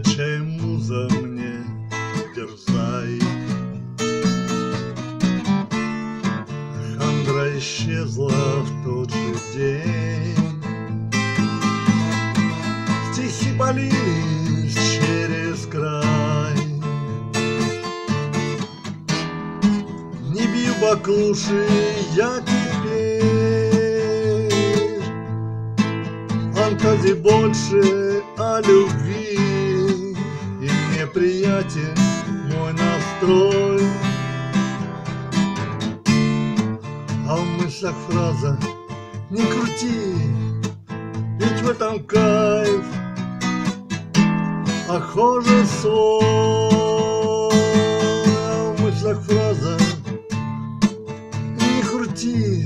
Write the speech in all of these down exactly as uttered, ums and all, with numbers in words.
Горячая муза мне дерзай. Хандра исчезла в тот же день. Стихи полились через край. Не бью баклуши я теперь. Фантазий больше о любви, и мне приятен мой настрой. А в мыслях фраза «не крути», ведь в этом кайф, похоже, свой. А в мыслях фраза «не крути»,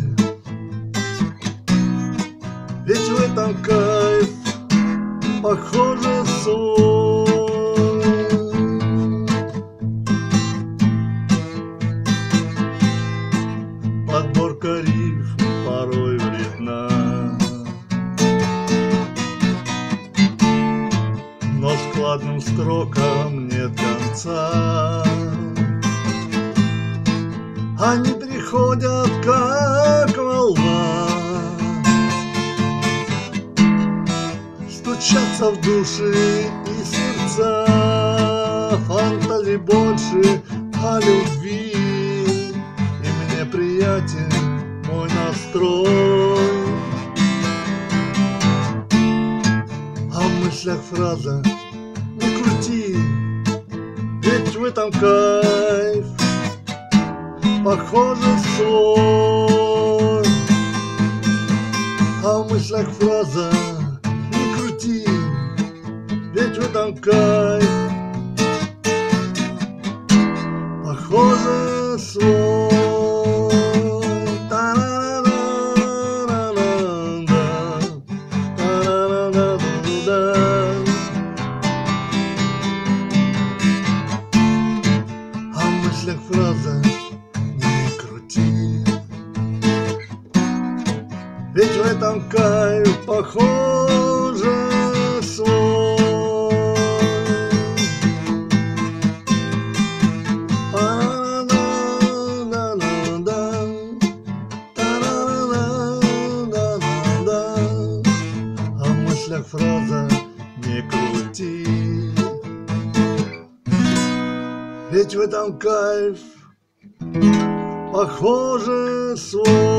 ведь в этом кайф, похоже, свой. Подборка рифм порой вредна, но складным строкам нет конца. Они приходят как волна, стучатся в души и сердца. Фантазий больше о любви, и мне приятен мой настрой. А в мыслях фраза «не крути», ведь в этом кайф, похоже, свой. А в мыслях фраза «не крути», ведь в этом кайф, похоже, свой. А в мыслях фраза «не крути», ведь в этом кайф, похоже, свой. А в мыслях фраза «не крути», ведь в этом кайф, похоже, свой.